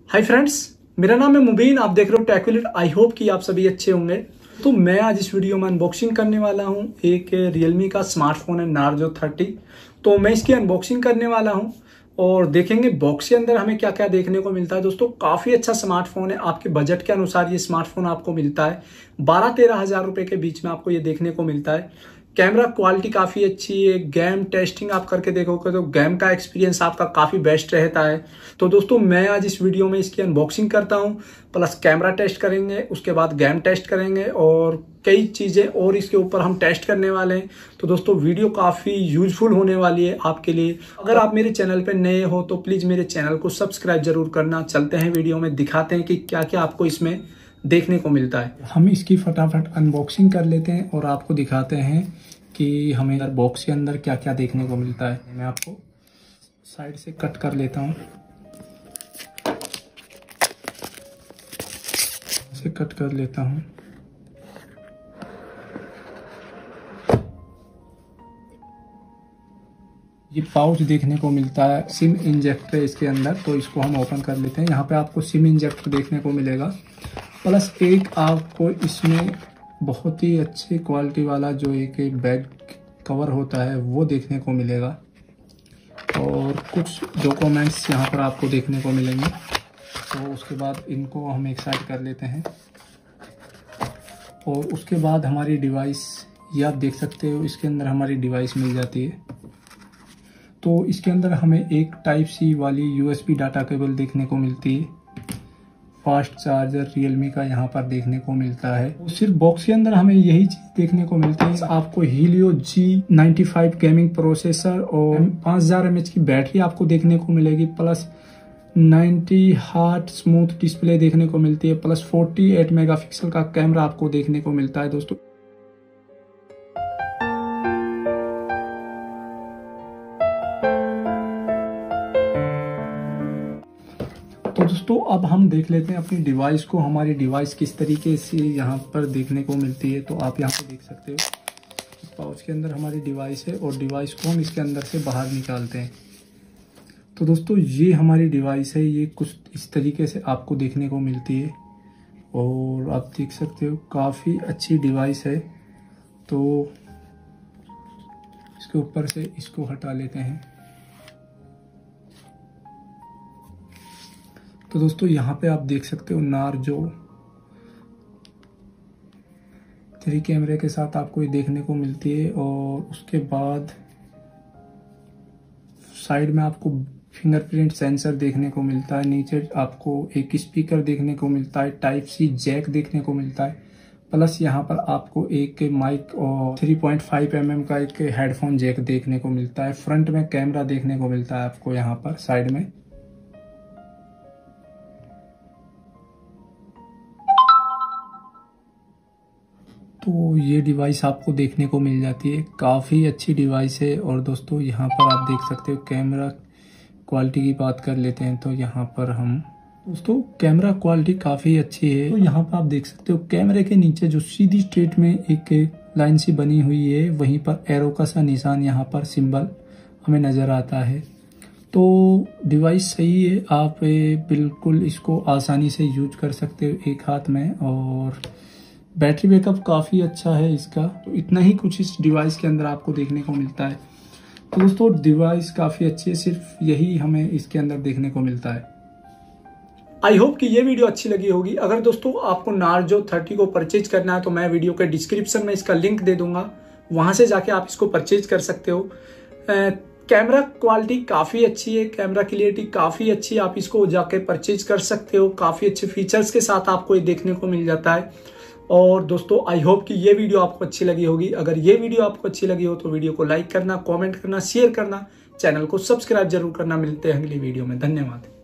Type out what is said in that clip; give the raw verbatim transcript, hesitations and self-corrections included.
Hi friends, मेरा नाम है मुबीन। आप देख रहे हो टेक्विलिट। आई होप कि आप सभी अच्छे होंगे। तो मैं आज इस वीडियो में अनबॉक्सिंग करने वाला हूं। एक रियलमी का स्मार्टफोन है नार्जो थर्टी। तो मैं इसकी अनबॉक्सिंग करने वाला हूं और देखेंगे बॉक्स के अंदर हमें क्या क्या देखने को मिलता है। दोस्तों काफी अच्छा स्मार्टफोन है। आपके बजट के अनुसार ये स्मार्टफोन आपको मिलता है। बारह तेरह हजार रुपए के बीच में आपको ये देखने को मिलता है। कैमरा क्वालिटी काफ़ी अच्छी है। गेम टेस्टिंग आप करके देखोगे तो गेम का एक्सपीरियंस आपका काफ़ी बेस्ट रहता है। तो दोस्तों मैं आज इस वीडियो में इसकी अनबॉक्सिंग करता हूं, प्लस कैमरा टेस्ट करेंगे, उसके बाद गेम टेस्ट करेंगे और कई चीज़ें और इसके ऊपर हम टेस्ट करने वाले हैं। तो दोस्तों वीडियो काफ़ी यूजफुल होने वाली है आपके लिए। अगर आप मेरे चैनल पर नए हो तो प्लीज़ मेरे चैनल को सब्सक्राइब जरूर करना। चलते हैं वीडियो में, दिखाते हैं कि क्या क्या आपको इसमें देखने को मिलता है। हम इसकी फटाफट अनबॉक्सिंग कर लेते हैं और आपको दिखाते हैं कि हमें बॉक्स के अंदर क्या क्या देखने को मिलता है। मैं आपको साइड से कट कर लेता हूँ, से कट कर लेता हूँ। ये पाउच देखने को मिलता है, सिम इंजेक्टर है इसके अंदर। तो इसको हम ओपन कर लेते हैं। यहाँ पे आपको सिम इंजेक्टर देखने को मिलेगा, प्लस एक आपको इसमें बहुत ही अच्छी क्वालिटी वाला जो एक बैग कवर होता है वो देखने को मिलेगा और कुछ डॉक्यूमेंट्स यहाँ पर आपको देखने को मिलेंगे। तो उसके बाद इनको हम एक साइड कर लेते हैं और उसके बाद हमारी डिवाइस, ये आप देख सकते हो, इसके अंदर हमारी डिवाइस मिल जाती है। तो इसके अंदर हमें एक टाइप सी वाली यूएसबी डाटा केबल देखने को मिलती है। फास्ट चार्जर रियलमी का यहाँ पर देखने को मिलता है। तो सिर्फ बॉक्स के अंदर हमें यही चीज देखने को मिलती है। आपको Helio G ninety five gaming processor और पाँच हजार एम एच की बैटरी आपको देखने को मिलेगी, plus ninety hertz smooth display देखने को मिलती है, प्लस फोर्टी एट मेगापिक्सल का कैमरा आपको देखने को मिलता है। दोस्तों तो दोस्तों अब हम देख लेते हैं अपनी डिवाइस को। हमारी डिवाइस किस तरीके से यहाँ पर देखने को मिलती है। तो आप यहाँ पे देख सकते हो, इस पाउच के अंदर हमारी डिवाइस है और डिवाइस को हम इसके अंदर से बाहर निकालते हैं। तो दोस्तों ये हमारी डिवाइस है, ये कुछ इस तरीके से आपको देखने को मिलती है और आप देख सकते हो काफ़ी अच्छी डिवाइस है। तो इसके ऊपर से इसको हटा लेते हैं। तो दोस्तों यहाँ पे आप देख सकते हो नार्जो थ्री कैमरे के साथ आपको ये देखने को मिलती है और उसके बाद साइड में आपको फिंगरप्रिंट सेंसर देखने को मिलता है। नीचे आपको एक स्पीकर देखने को मिलता है, टाइप सी जैक देखने को मिलता है, प्लस यहाँ पर आपको एक माइक और three point five M M का एक हेडफोन जैक देखने को मिलता है। फ्रंट में कैमरा देखने को मिलता है आपको यहाँ पर साइड में। तो ये डिवाइस आपको देखने को मिल जाती है, काफ़ी अच्छी डिवाइस है। और दोस्तों यहाँ पर आप देख सकते हो, कैमरा क्वालिटी की बात कर लेते हैं तो यहाँ पर हम दोस्तों कैमरा क्वालिटी काफ़ी अच्छी है। तो यहाँ पर आप देख सकते हो कैमरे के नीचे जो सीधी स्ट्रेट में एक लाइन सी बनी हुई है, वहीं पर एरो का सा निशान यहाँ पर सिंबल हमें नज़र आता है। तो डिवाइस सही है, आप बिल्कुल इसको आसानी से यूज कर सकते हो एक हाथ में। और बैटरी बैकअप काफ़ी अच्छा है इसका। तो इतना ही कुछ इस डिवाइस के अंदर आपको देखने को मिलता है। तो दोस्तों डिवाइस काफ़ी अच्छी है, सिर्फ यही हमें इसके अंदर देखने को मिलता है। आई होप कि ये वीडियो अच्छी लगी होगी। अगर दोस्तों आपको नार्जो थर्टी को परचेज करना है तो मैं वीडियो के डिस्क्रिप्शन में इसका लिंक दे दूंगा, वहां से जाके आप इसको परचेज कर सकते हो। कैमरा क्वालिटी काफ़ी अच्छी है, कैमरा क्लियरिटी काफ़ी अच्छी है, आप इसको जाके परचेज कर सकते हो। काफ़ी अच्छे फीचर्स के साथ आपको ये देखने को मिल जाता है। और दोस्तों आई होप कि ये वीडियो आपको अच्छी लगी होगी। अगर ये वीडियो आपको अच्छी लगी हो तो वीडियो को लाइक करना, कमेंट करना, शेयर करना, चैनल को सब्सक्राइब जरूर करना। मिलते हैं अगली वीडियो में। धन्यवाद।